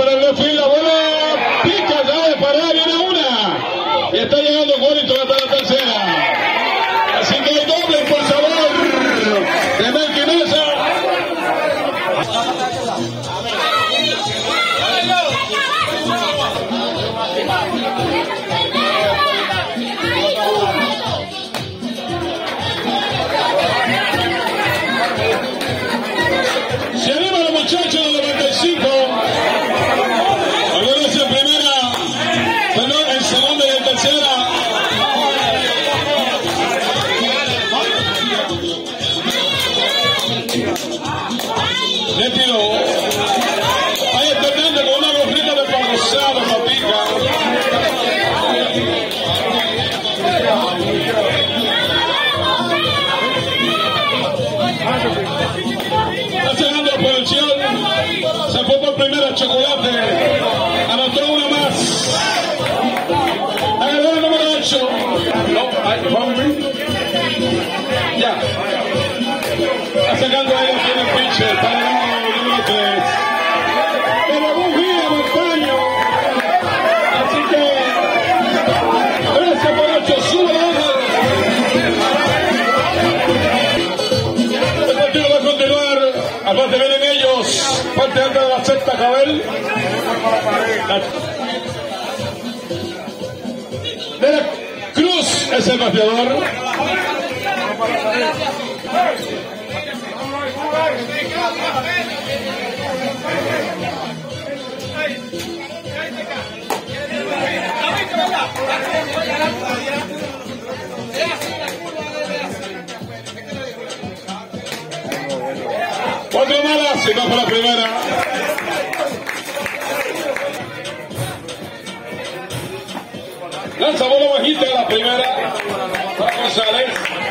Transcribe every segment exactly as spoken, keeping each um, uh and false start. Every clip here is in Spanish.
para el refil, la bola pica, ya de parar, viene una. Y está llegando Juanito hasta la tercera. Así que hay doble por sabor de Melqui Mesa. Se anima los muchachos del noventa y cinco. Algunos en primera, perdón, en segunda y en tercera. Le tiró. Ahí está Hernández con una gorrita de parrosado, papica. Está llegando por el Chiol. Se fue por primera Chocolate. Anotó una más. Agarró el número ocho. No, hay ya. Está sacando ahí aquí en el pitcher para el número tres. Pero bujía Montaño. Así que trece por ocho, sube la hoja. El partido va a continuar. Aparte vienen ellos. Parte alta de la sexta, Cabel. De la Cruz es el bateador. Cuatro malas, y va para la primera. Lanza bola bajita a la primera para González.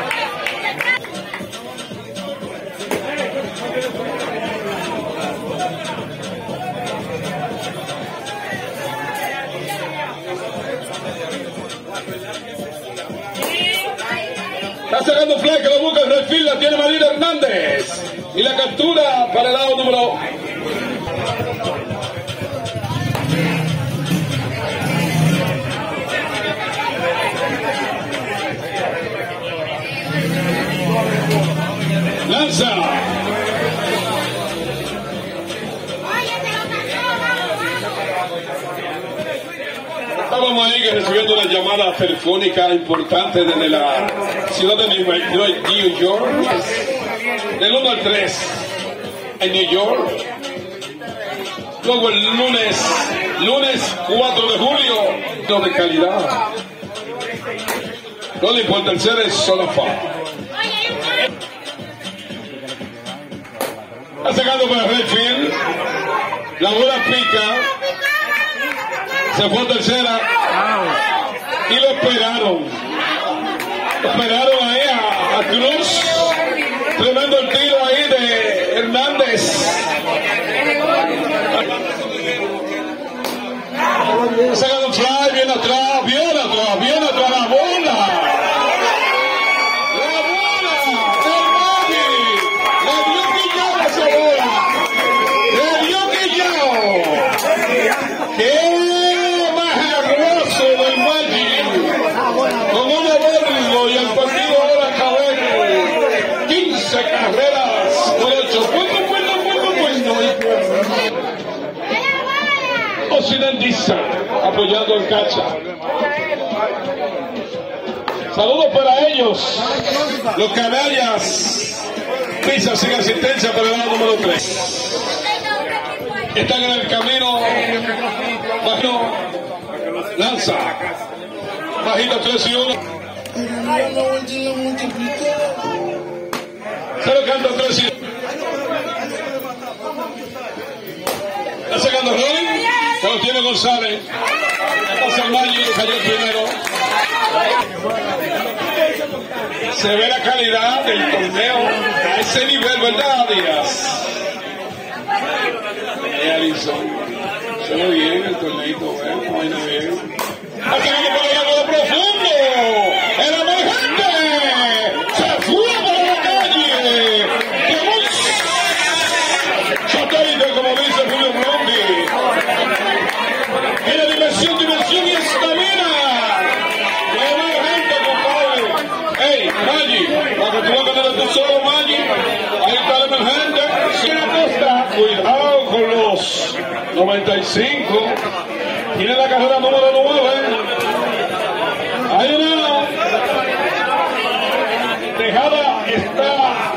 Está sacando fly que lo busca el refil, la tiene Marina Hernández. Y la captura para el lado número. Lanza. Estábamos ahí recibiendo una llamada telefónica importante desde la ciudad de New York, del uno al tres en New York. Luego el lunes, lunes cuatro de julio, de calidad. No le importa, el ser es solo fa. Está sacando para Redfield. La bola pica. Se fue tercera. Y lo esperaron. Lo esperaron ahí a, a Cruz. Tremendo el tiro ahí de Hernández. Sacando un fly, bien atrás, bien atrás, bien atrás la bola. La bola del Maggi. Le dio quillao a esa bola. Le dio quillao. ¡Qué majestuoso del Maggi! Con un bordo y el partido ahora acabó quince carreras por ocho. Bueno, bueno, bueno, bueno. Occidental apoyando el cacha. Saludos para ellos. Los canallas. Pisa sin asistencia para el lado número tres. Están en el camino. Bajo. Lanza. Bajito tres y uno. Se lo canta tres y uno. Está sacando Rolling. Se lo tiene González. Pasa el Maggi y cayó el primero. Se ve la calidad del torneo a ese nivel, ¿verdad, Díaz? Eh, Alison. Se ve bien el torneito, ¿eh? Bueno, bien. Hasta que por el lado profundo. El emergente. Se fue para la calle. Como un satélite, como dice Julio Blondie. noventa y cinco. Tiene la carrera número nueve. Hay una Tejada está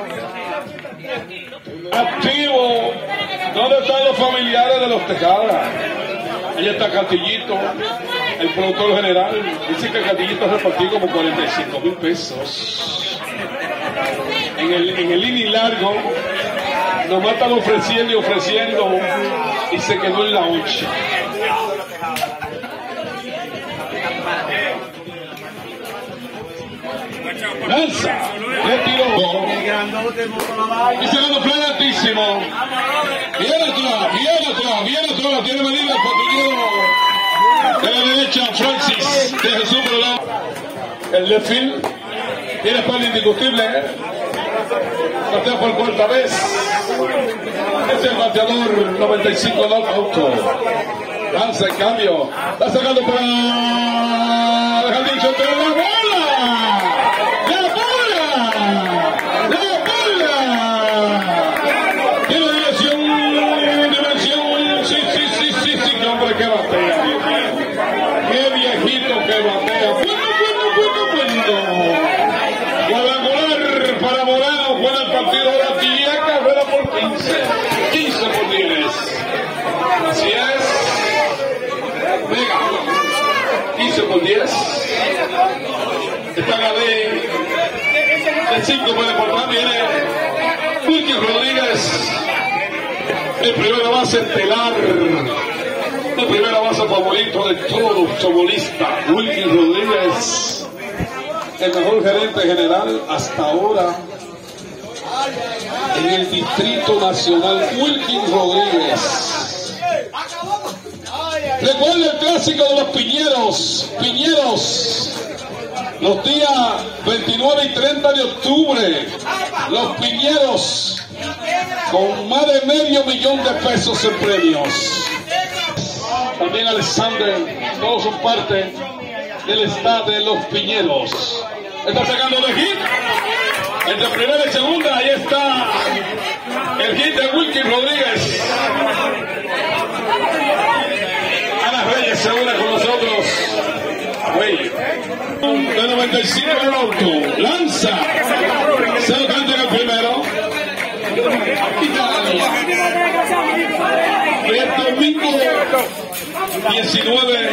activo. ¿Dónde están los familiares de los Tejada? Ahí está Catillito, el productor general. Dice que Catillito repartió como cuarenta y cinco mil pesos. En el, en el línea largo, nomás están ofreciendo y ofreciendo y se quedó en la ocho. Lanza, le tiró. Y se lo fue altísimo. Viene atrás, viene atrás, viene atrás. Tiene medida el patrullero de la derecha, Francis de Jesús por el lado. El left field tiene espalda indiscutible. Batea por cuarta vez. Es el bateador noventa y cinco del auto. Lanza el cambio. Está sacando para el jardín soltero la bola. ¡La bola! ¡La bola! Tiene dirección, dimensión. Sí, sí, sí, sí, sí. ¡Qué hombre que batea, Dios mío! ¡Qué viejito que batea! ¡Bueno, bueno, bueno, bueno! Cuadrangular para Moreno. Buena el partido. Ahora diez carrera por quince. quince por diez. Así es. Venga, quince por diez. Está Gadé. El cinco puede portar. Viene Wilkin Rodríguez. El primera base estelar. El primera base favorito de todo sobolista. Wilkin Rodríguez. El mejor gerente general hasta ahora en el Distrito Nacional. Wilkin Rodríguez. Recuerda el clásico de los Piñeros, Piñeros, los días veintinueve y treinta de octubre, los Piñeros, con más de medio millón de pesos en premios. También Alexander, todos son parte del staff de los Piñeros. Está sacando el hit, entre primera y segunda, ahí está el hit de Wilkin Rodríguez. Reyes se une con nosotros. Reyes. De noventa y cinco el auto. Lanza. Se lo canta en el primero. El domingo diecinueve.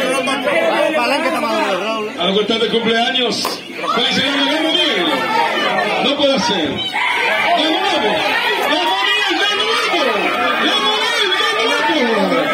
A lo que está de cumpleaños. Felicidades, León Miguel. No puede ser. De nuevo. León Miguel, de nuevo. León Miguel, de nuevo.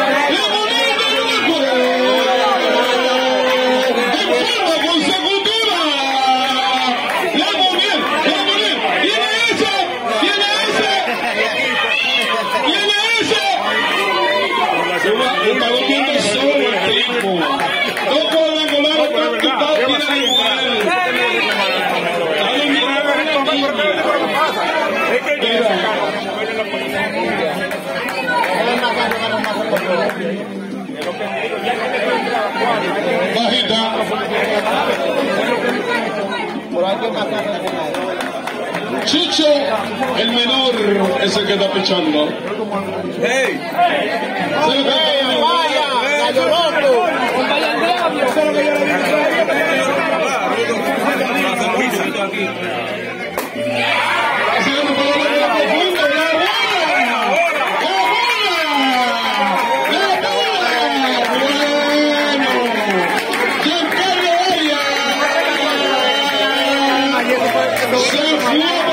Bajita. Chicho, el menor, es el que está pichando. ¡Hey! Se lo canta. ¡Vaya! ¡Gallo loco! ¡Vaya el diablo! Eso es lo que yo le digo.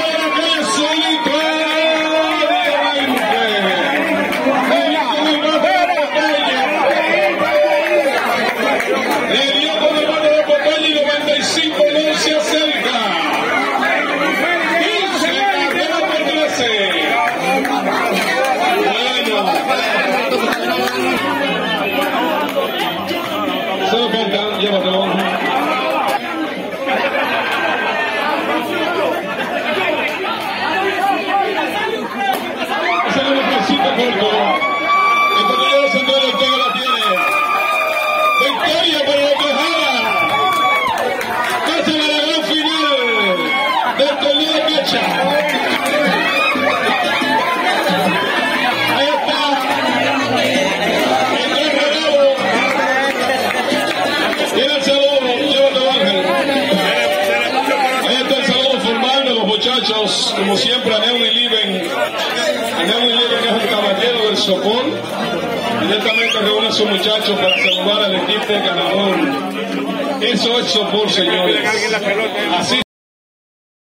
Se fue para que solito. Como siempre, Neuny Liven, Neuny Liven es el caballero del sopor. Directamente reúne a sus muchachos para saludar al equipo ganador. Eso es sopor, señores. Así